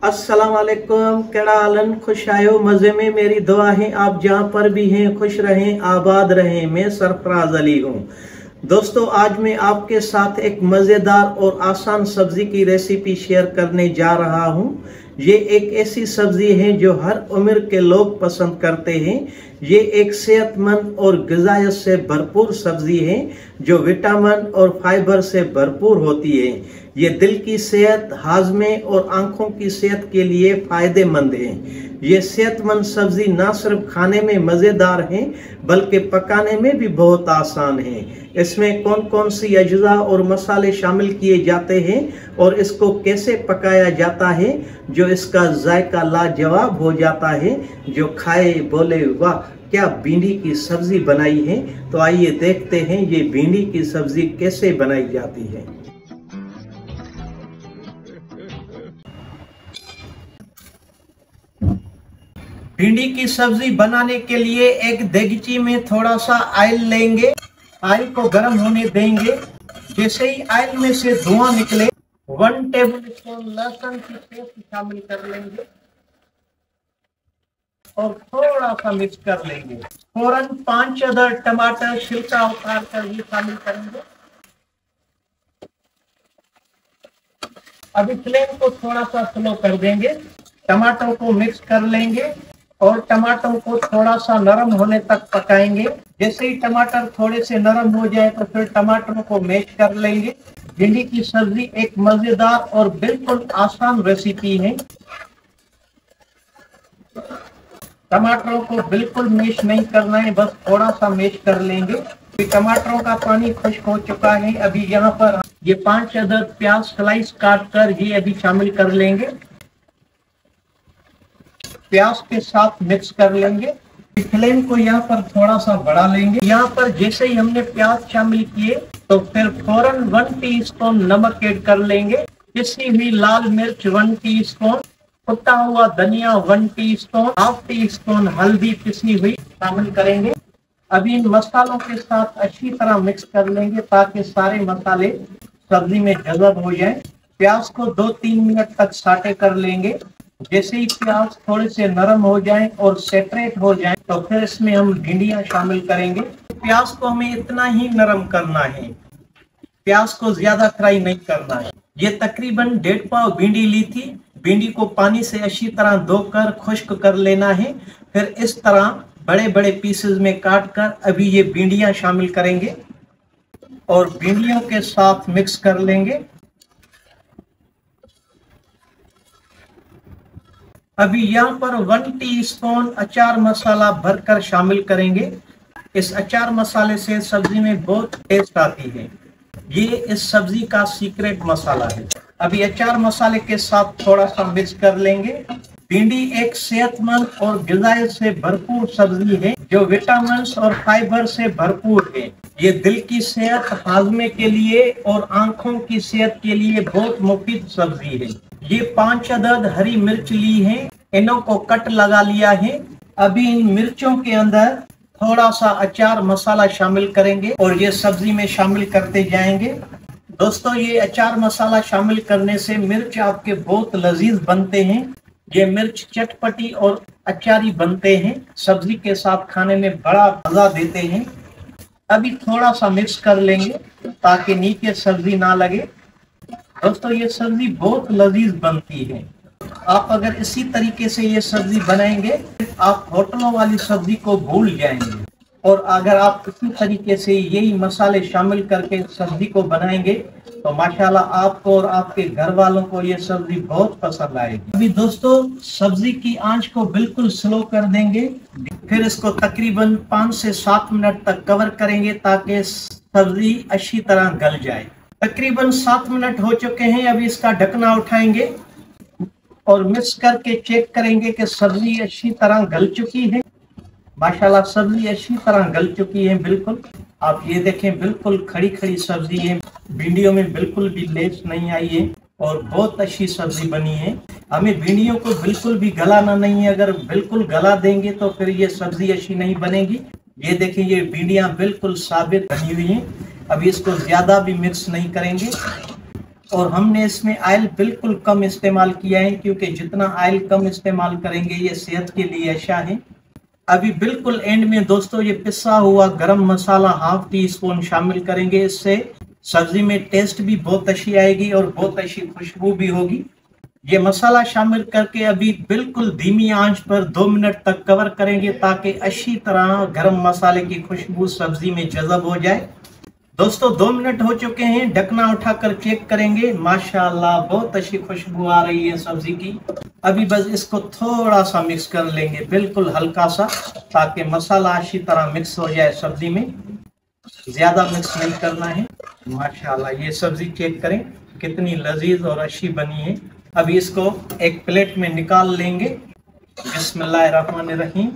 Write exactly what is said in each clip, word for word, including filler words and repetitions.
अस्सलाम वालेकुम, केड़ा हालन, खुश आयो, मजे में। मेरी दुआ है आप जहाँ पर भी हैं खुश रहें, आबाद रहें। मैं सरफराज अली हूँ। दोस्तों, आज मैं आपके साथ एक मज़ेदार और आसान सब्जी की रेसिपी शेयर करने जा रहा हूँ। ये एक ऐसी सब्जी है जो हर उम्र के लोग पसंद करते हैं। ये एक सेहतमंद और ग़िज़ायत से भरपूर सब्जी है जो विटामिन और फाइबर से भरपूर होती है। ये दिल की सेहत, हाजमे और आंखों की सेहत के लिए फायदेमंद है। ये सेहतमंद सब्जी ना सिर्फ खाने में मज़ेदार है बल्कि पकाने में भी बहुत आसान है। इसमें कौन कौन सी अज्जा और मसाले शामिल किए जाते हैं और इसको कैसे पकाया जाता है जो इसका जायका लाजवाब हो जाता है, जो खाए बोले वाह क्या भिंडी की सब्जी बनाई है। तो आइए देखते हैं ये भिंडी की सब्जी कैसे बनाई जाती है। भिंडी की सब्जी बनाने के लिए एक देगची में थोड़ा सा ऑयल लेंगे। ऑयल को गर्म होने देंगे। जैसे ही ऑयल में से धुआं निकले, वन टेबल स्पून लहसुन की पेस्ट शामिल कर लेंगे और थोड़ा सा मिक्स कर लेंगे। फौरन पांच अदर टमाटर छिलका उतार कर भी शामिल करेंगे। अभी फ्लेम को थोड़ा सा स्लो कर देंगे। टमाटर को मिक्स कर लेंगे और टमाटर को थोड़ा सा नरम होने तक पकाएंगे। जैसे ही टमाटर थोड़े से नरम हो जाए तो फिर टमाटर को मैश कर लेंगे। भिंडी की सब्जी एक मजेदार और बिल्कुल आसान रेसिपी है। टमाटरों को बिल्कुल मैश नहीं करना है, बस थोड़ा सा मैश कर लेंगे। टमाटरों का पानी खुश्क हो चुका है। अभी यहाँ पर ये पांच अदद प्याज स्लाइस काट कर ये अभी शामिल कर लेंगे। प्याज के साथ मिक्स कर लेंगे। फ्लेम को यहाँ पर थोड़ा सा बढ़ा लेंगे। यहाँ पर जैसे ही हमने प्याज शामिल किए तो फिर फौरन वन टीस्पून नमक ऐड कर लेंगे। पिसी हुई लाल मिर्च वन टीस्पून, कुटा हुआ धनिया one teaspoon, half teaspoon हल्दी पिसी हुई शामिल करेंगे। अभी इन मसालों के साथ अच्छी तरह मिक्स कर लेंगे ताकि सारे मसाले सब्जी में जज़ब हो जाए। प्याज को दो तीन मिनट तक साटे कर लेंगे। जैसे ही प्याज थोड़े से नरम हो जाएं और सेटरेट हो जाएं तो फिर इसमें हम भिंडियां शामिल करेंगे। प्याज को हमें इतना ही नरम करना है, प्याज को ज्यादा फ्राई नहीं करना है। ये तकरीबन डेढ़ पाव भिंडी ली थी। भिंडी को पानी से अच्छी तरह धोकर खुश्क कर लेना है। फिर इस तरह बड़े बड़े पीसेस में काट कर अभी ये भिंडियां शामिल करेंगे और भिंडियों के साथ मिक्स कर लेंगे। अभी यहाँ पर वन टीस्पून अचार मसाला भरकर शामिल करेंगे। इस अचार मसाले से सब्जी में बहुत टेस्ट आती है। ये इस सब्जी का सीक्रेट मसाला है। अभी अचार मसाले के साथ थोड़ा सा मिक्स कर लेंगे। भिंडी एक सेहतमंद और ग़िज़ायत से भरपूर सब्जी है जो विटामिन और फाइबर से भरपूर है। ये दिल की सेहत, हाजमे के लिए और आंखों की सेहत के लिए बहुत मुफीद सब्जी है। ये पांच अदद हरी मिर्च ली है, इनों को कट लगा लिया है। अभी इन मिर्चों के अंदर थोड़ा सा अचार मसाला शामिल करेंगे और ये सब्जी में शामिल करते जाएंगे। दोस्तों, ये अचार मसाला शामिल करने से मिर्च आपके बहुत लजीज बनते हैं। ये मिर्च चटपटी और अचारी बनते हैं, सब्जी के साथ खाने में बड़ा मजा देते हैं। अभी थोड़ा सा मिक्स कर लेंगे ताकि नीचे सब्जी ना लगे। दोस्तों, ये सब्जी बहुत लजीज बनती है। आप अगर इसी तरीके से ये सब्जी बनाएंगे आप होटलों वाली सब्जी को भूल जाएंगे। और अगर आप इसी तरीके से यही मसाले शामिल करके सब्जी को बनाएंगे तो माशाल्लाह आपको और आपके घर वालों को ये सब्जी बहुत पसंद आएगी। अभी दोस्तों, सब्जी की आंच को बिल्कुल स्लो कर देंगे। फिर इसको तकरीबन पाँच से सात मिनट तक कवर करेंगे ताकि सब्जी अच्छी तरह गल जाए। तकरीबन सात मिनट हो चुके हैं। अभी इसका ढकना उठाएंगे और मिक्स करके चेक करेंगे कि सब्जी अच्छी तरह गल चुकी है। माशाल्लाह सब्जी अच्छी तरह गल चुकी है। बिल्कुल आप ये देखें, बिल्कुल खड़ी खड़ी सब्जी है। भिंडियों में बिल्कुल भी लेस नहीं आई है और बहुत अच्छी सब्जी बनी है। हमें भिंडियों को बिल्कुल भी गलाना नहीं है। अगर बिल्कुल गला देंगे तो फिर ये सब्जी अच्छी नहीं बनेगी। ये देखें, ये भिंडियां बिल्कुल साबित बनी हुई हैं। अभी इसको ज्यादा भी मिक्स नहीं करेंगे। और हमने इसमें ऑयल बिल्कुल कम इस्तेमाल किया है, क्योंकि जितना ऑयल कम इस्तेमाल करेंगे ये सेहत के लिए अच्छा है। अभी बिल्कुल एंड में दोस्तों ये पिसा हुआ गरम मसाला हाफ टी स्पून शामिल करेंगे। इससे सब्जी में टेस्ट भी बहुत अच्छी आएगी और बहुत अच्छी खुशबू भी होगी। ये मसाला शामिल करके अभी बिल्कुल धीमी आंच पर दो मिनट तक कवर करेंगे, ताकि अच्छी तरह गरम मसाले की खुशबू सब्जी में जज़ब हो जाए। दोस्तों दो मिनट हो चुके हैं, ढकना उठाकर चेक करेंगे। माशाल्लाह बहुत अच्छी खुशबू आ रही है सब्जी की। अभी बस इसको थोड़ा सा मिक्स कर लेंगे, बिल्कुल हल्का सा, ताकि मसाला अच्छी तरह मिक्स हो जाए सब्जी में। ज्यादा मिक्स नहीं करना है। माशाल्लाह ये सब्जी चेक करें कितनी लजीज और अच्छी बनी है। अभी इसको एक प्लेट में निकाल लेंगे। बिस्मिल्लाहिर्रहमानिर्रहीम।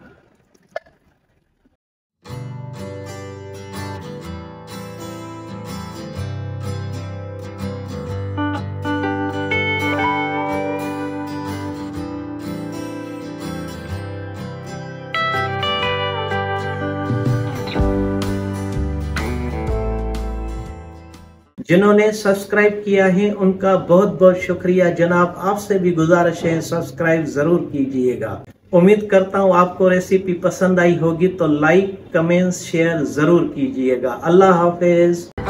जिन्होंने सब्सक्राइब किया है उनका बहुत बहुत शुक्रिया जनाब। आपसे भी गुजारिश है सब्सक्राइब जरूर कीजिएगा। उम्मीद करता हूँ आपको रेसिपी पसंद आई होगी, तो लाइक कमेंट्स शेयर जरूर कीजिएगा। अल्लाह हाफिज।